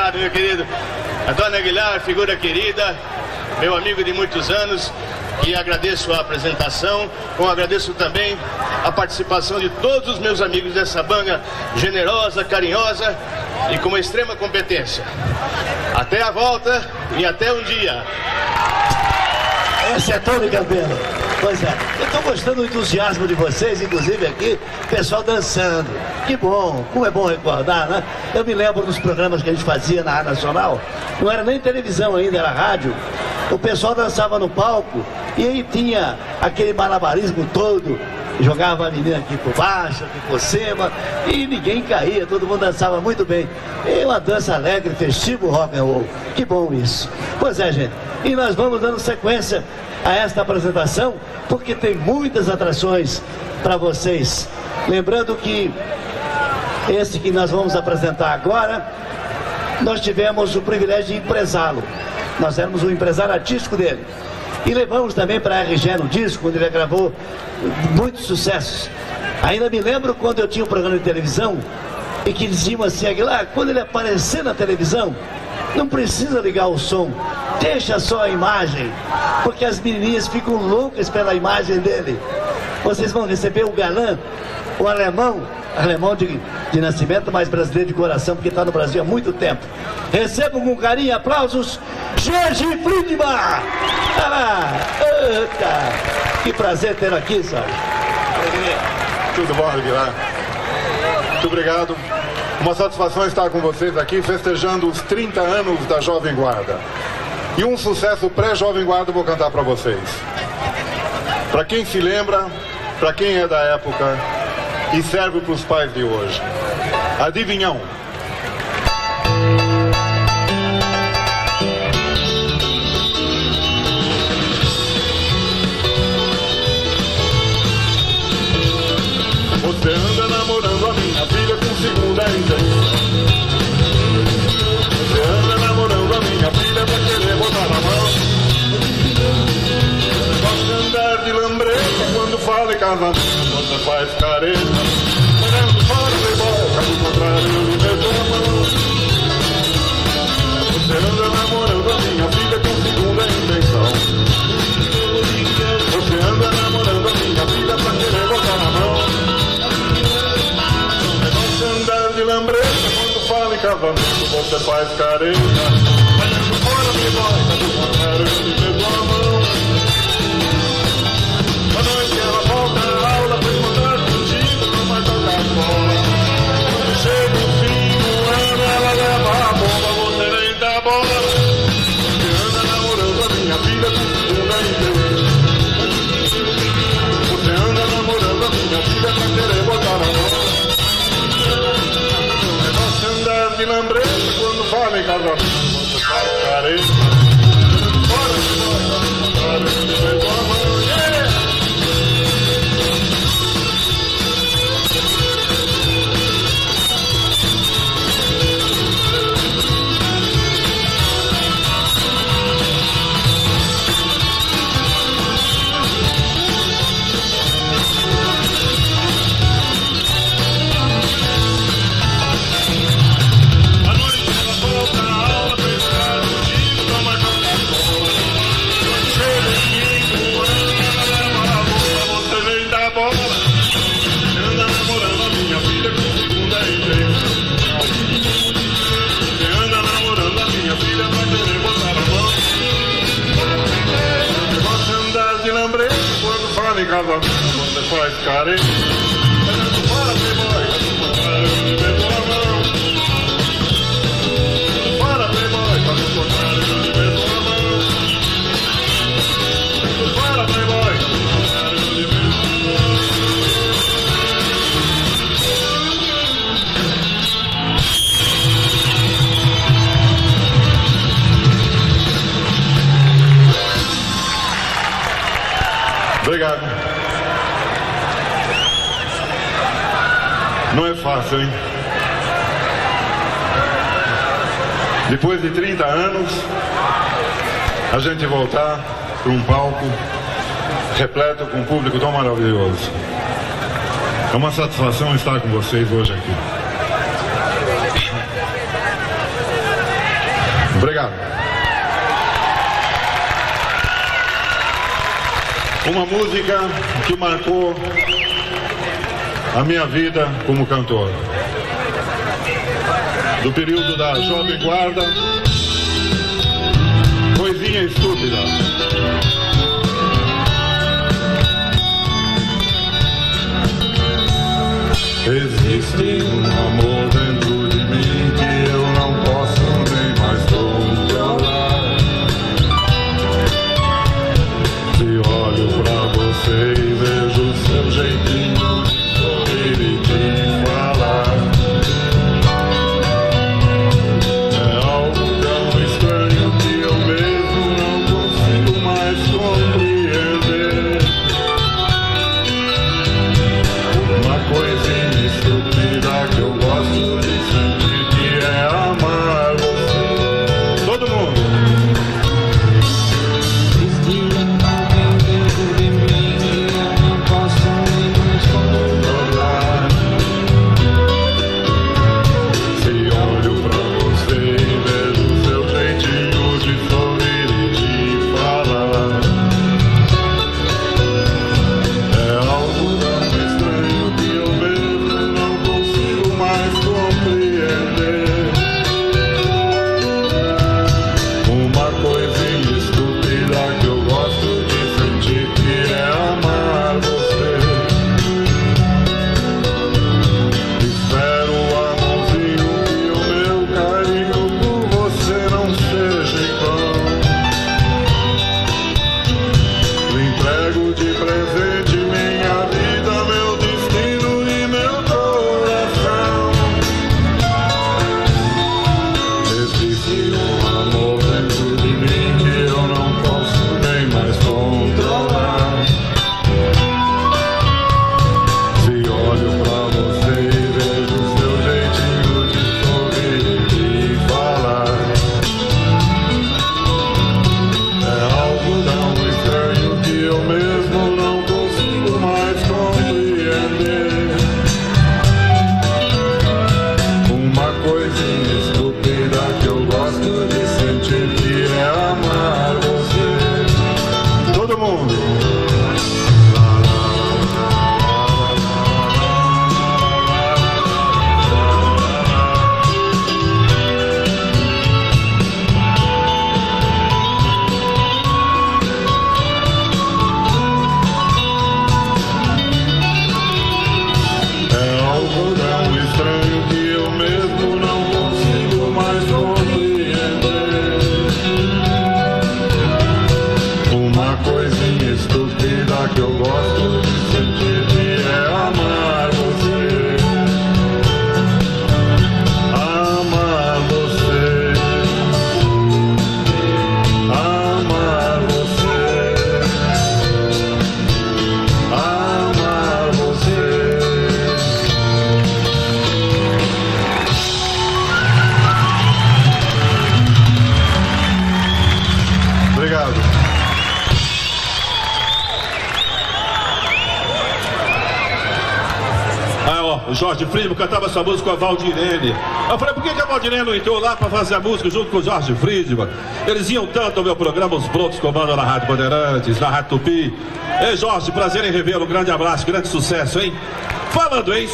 S10: obrigado, meu querido. Antônio Aguilar, figura querida, meu amigo de muitos anos, e agradeço a apresentação, como agradeço também a participação de todos os meus amigos dessa banda generosa, carinhosa e com uma extrema competência. Até a volta e até um dia.
S2: Esse é Tony Campelo. Pois é, eu estou gostando do entusiasmo de vocês, inclusive aqui, pessoal dançando. Que bom, como é bom recordar, né? Eu me lembro dos programas que a gente fazia na Rádio Nacional, não era nem televisão ainda, era rádio. O pessoal dançava no palco e aí tinha aquele malabarismo todo. Jogava a menina aqui por baixo, aqui por cima, e ninguém caía, todo mundo dançava muito bem. E uma dança alegre, festivo, rock and roll. Que bom isso. Pois é, gente. E nós vamos dando sequência a esta apresentação, porque tem muitas atrações para vocês. Lembrando que esse que nós vamos apresentar agora, nós tivemos o privilégio de empresá-lo. Nós éramos o empresário artístico dele. E levamos também para a RG no disco, onde ele gravou muitos sucessos. Ainda me lembro quando eu tinha um programa de televisão e que diziam assim, Aguilar, quando ele aparecer na televisão, não precisa ligar o som, deixa só a imagem, porque as menininhas ficam loucas pela imagem dele. Vocês vão receber o galã, o alemão de nascimento, mas brasileiro de coração, porque está no Brasil há muito tempo. Recebam com carinho e aplausos, Jorge Friedman! Que prazer ter aqui, Jorge.
S11: Tudo bom, Aguilar? Muito obrigado. Uma satisfação estar com vocês aqui, festejando os 30 anos da Jovem Guarda. E um sucesso pré-Jovem Guarda eu vou cantar para vocês. Para quem se lembra, para quem é da época e serve para os pais de hoje. Adivinhão. Você anda namorando a minha filha com segunda intenção. Você anda namorando a minha filha pra querer botar na mão. Gosta de andar de lambreta quando fala em casamento. Você faz careta, olhando fora e boca, do contrário eu meto a mão. Você anda namorando a minha filha com segunda intenção. Você anda namorando a minha filha pra querer botar na mão. Andar de lambreta quando fala em casamento, você faz careta, olhando fora me boca, do contrário eu me meto a mão. À noite ela volta à aula pra encontrar contigo, não vai tocar bola. Quando chega o fim do ano ela leva a bomba, você nem dá bola. Você anda namorando a minha filha com segunda intenção. Você anda namorando a minha filha pra querer botar na mão. Andar de lambreta quando fala em casamento, você faz careta, fora de bola, fora de meto a mão, yeah! Em casamento, você faz careta, olhando fora playboy, do contrário eu me meto a mão. Fora playboy, do contrário eu me meto a mão. Fora playboy, do contrário eu me meto a mão. Obrigado. Não é fácil, hein? Depois de 30 anos, a gente voltar para um palco repleto com um público tão maravilhoso. É uma satisfação estar com vocês hoje aqui. Obrigado. Uma música que marcou a minha vida como cantor. Do período da Jovem Guarda, Coisinha Estúpida. Existe um amor dentro de mim que eu não posso nem mais controlar. Se olho pra você e vejo o seu jeitinho de sorrir e de falar, é algo tão estranho que eu mesmo não consigo mais compreender. Uma coisinha estúpida que eu gosto de sentir, que é amar você. Todo mundo.
S6: Existe um amor dentro de mim que eu não posso nem mais controlar.
S11: Se olho pra você e vejo o seu jeitinho de sorrir e de falar, é algo tão estranho que eu mesmo não consigo mais compreender. Uma coisinha estúpida que eu gosto de sentir, que é amar você. Espero, amorzinho, que o meu carinho por você não seja em vão. Lhe entrego de presente minha vida, meu destino e meu coração. Existe um amor dentro de mim que eu não posso nem mais controlar. Se olho pra você e vejo o seu jeitinho de sorrir e de falar, é algo tão estranho que eu mesmo não consigo mais compreender. Uma coisinha estúpida que eu gosto de sentir, que é amar você. Todo mundo. É algo tão estranho que eu mesmo não consigo mais compreender. Uma coisinha estúpida que eu gosto de sentir, que é amar você. Amar você. Amar você. Amar você. Obrigado.
S3: O Jorge Friedman cantava essa música com a Valdirene. Eu falei, por que a Valdirene não entrou lá pra fazer a música junto com o Jorge Friedman? Eles iam tanto ao meu programa, os Broncos comandam na Rádio Bandeirantes, na Rádio Tupi. Ei, Jorge, prazer em revê-lo, um grande abraço, grande sucesso, hein? Falando em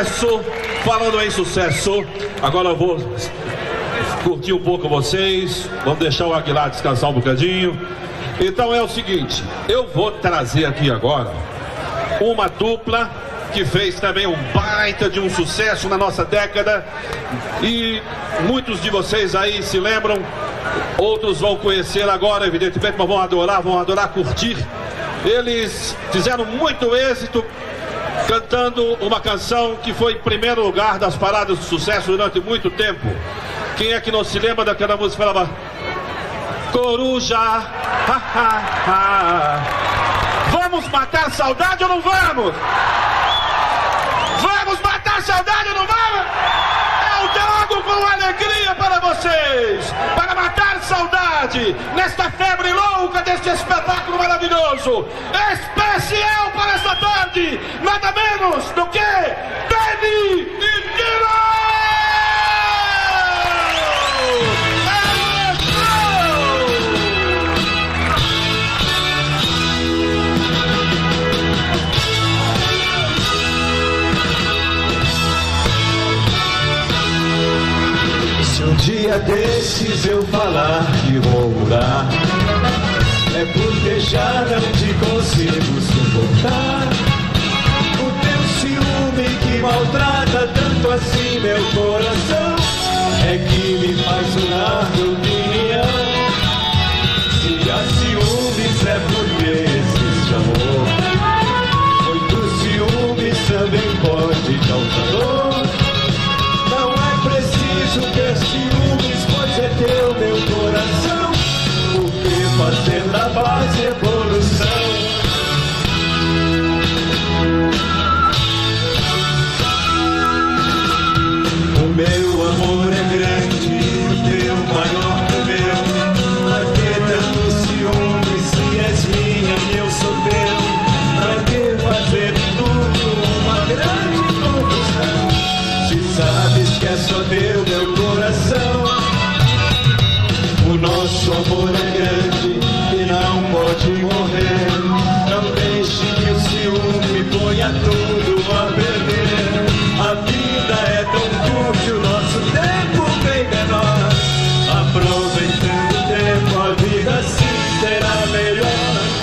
S3: sucesso, agora eu vou curtir um pouco vocês, vamos deixar o Aguilar descansar um bocadinho. Então é o seguinte, eu vou trazer aqui agora uma dupla que fez também um baita de um sucesso na nossa década, e muitos de vocês aí se lembram, outros vão conhecer agora, evidentemente, mas vão adorar curtir. Eles fizeram muito êxito cantando uma canção que foi em primeiro lugar das paradas de sucesso durante muito tempo. Quem é que não se lembra daquela música que falava Coruja, ha, ha, ha. Vamos matar saudade ou não vamos? Vamos matar saudade ou não vamos? Eu trago com alegria para vocês, para matar saudade, nesta febre louca deste espetáculo maravilhoso, especial para esta tarde, nada menos do que Benny e Dylan!
S10: desses eu falar que vou mudar, é porque já não te consigo suportar. O teu ciúme que maltrata tanto assim meu coração é que me faz mudar de opinião. Se há ciúmes é porque existe amor, muito ciúmes também pode causar dor. Não é preciso ter ciúmes, pois é teu meu coração. Por que fazer da base evolução? O meu amor é grande, o teu maior que o meu. Pra que tanto ciúme se és minha e eu sou teu? Pra que fazer tudo uma grande confusão? Se sabes que é só teu meu coração. O nosso amor é grande e não pode morrer. Não deixe que o ciúme ponha tudo a perder. A vida é tão curta e o nosso tempo bem menor. Aproveitando o tempo, a vida assim será melhor.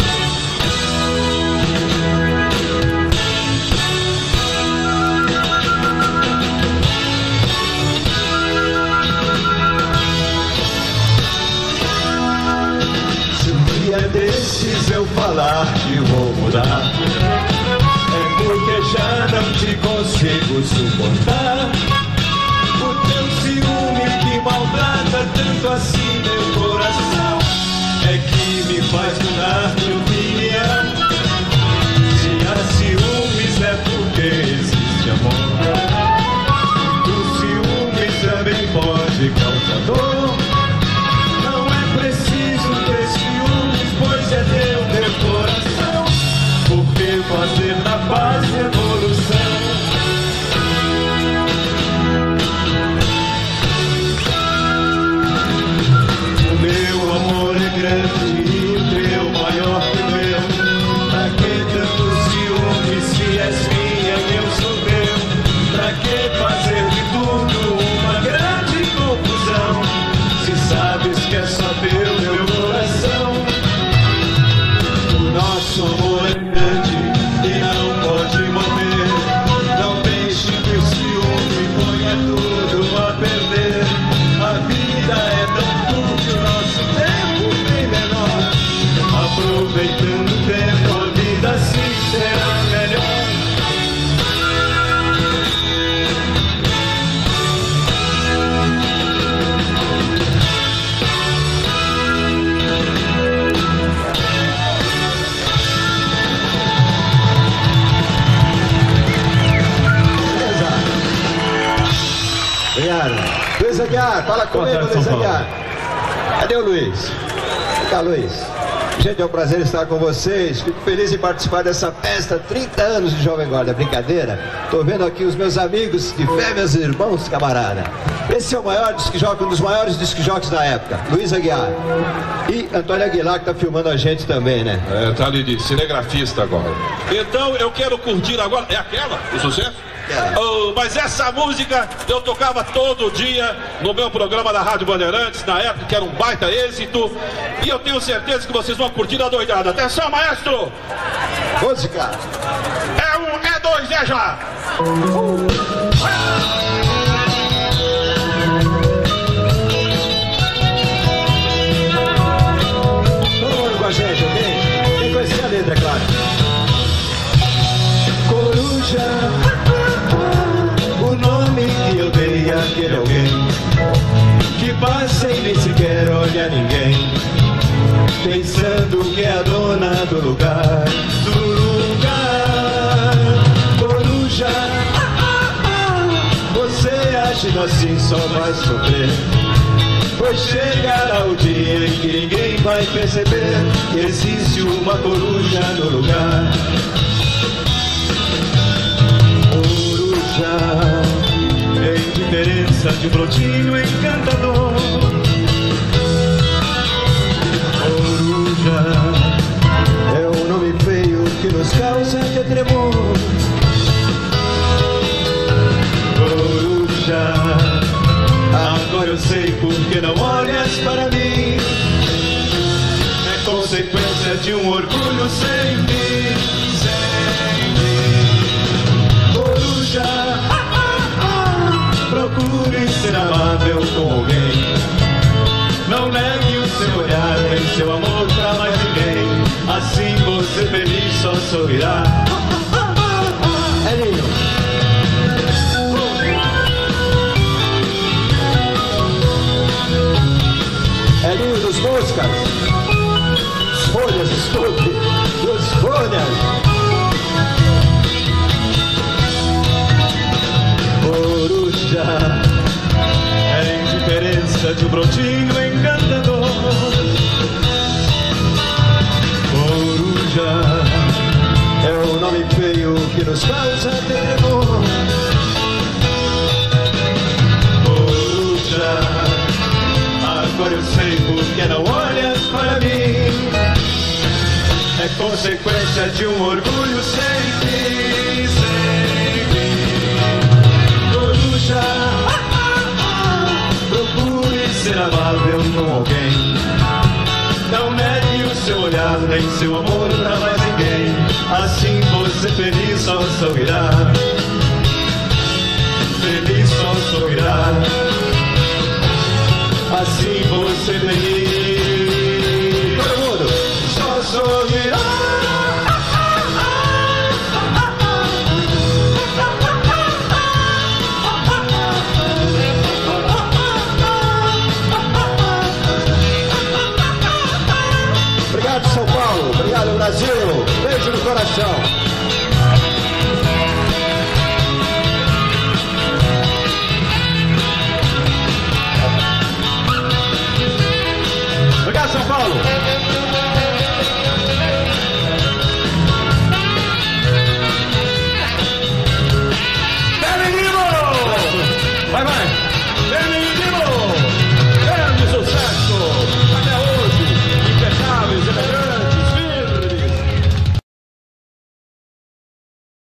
S10: Se um dia desses eu falar que vou mudar, é porque já não te consigo suportar. O teu ciúme que maltrata tanto assim meu coração é que me faz mudar de opinião. Se há ciúmes é porque existe amor, o ciúmes também pode causar dor. Não é preciso ter ciúmes, pois é teu meu coração. Por que fazer da paz evolução? O meu amor é grande e o teu maior que o meu. Pra que tanto ciúme se és minha e eu sou teu? Pra que fazer de tudo uma grande confusão? Se sabes que é só teu meu coração. O nosso amor é grande e não pode morrer. Não deixe que o ciúme ponha tudo a perder. A vida é tão curta e o nosso tempo bem menor. Aproveitando o tempo, a vida assim será melhor.
S12: Obrigado. Luiz Aguiar, fala comigo, Luiz Aguiar. Cadê o Luiz? Vem cá, Luiz. Gente, é um prazer estar com vocês. Fico feliz em participar dessa festa, 30 anos de Jovem Guarda. Brincadeira? Tô vendo aqui os meus amigos de fé, meus irmãos, camarada. Esse é o maior disc jockey, um dos maiores disc jockeys da época, Luiz Aguiar. E Antônio Aguilar, que tá filmando a gente também, né?
S3: É, tá ali de cinegrafista agora. Então eu quero curtir agora. É aquela? O sucesso? Oh, mas essa música eu tocava todo dia no meu programa da Rádio Bandeirantes, na época que era um baita êxito. E eu tenho certeza que vocês vão curtir a doidada. Atenção, maestro!
S12: Música!
S3: É um, é dois, é já!
S12: Todo mundo com a gente, ok? Tem que conhecer a letra, é claro.
S10: Coruja, o nome que eu dei àquele alguém que passa e nem sequer olha ninguém, pensando que é a dona do lugar, Coruja, você agindo assim só vai sofrer, pois chegará o dia em que ninguém vai perceber que existe uma coruja no lugar. É a indiferença de um brotinho encantador. Coruja
S12: é um nome feio que nos causa de tremor.
S10: Coruja, agora eu sei por que um orgulho sem fim, sem fim. Coruja, procure ser amável com alguém. Não negue o seu olhar, nem seu amor pra mais ninguém. Assim você feliz só sorrirá.
S12: Elinho dos Moscas, folhas, escute, dos folhas.
S10: Coruja, é a indiferença de um brotinho encantador. Coruja,
S12: é o nome feio que nos causa temor.
S10: Coruja, agora eu sei porque não olhas para mim. É consequência de um orgulho sem fim, sem fim. Coruja, procure ser amável com alguém. Não negue o seu olhar, nem seu amor pra mais ninguém. Assim você feliz só sorrirá. Feliz só sorrirá. Assim você feliz, todo mundo só sorrirá.
S12: Obrigado, São Paulo. Obrigado, Brasil. Beijo no coração.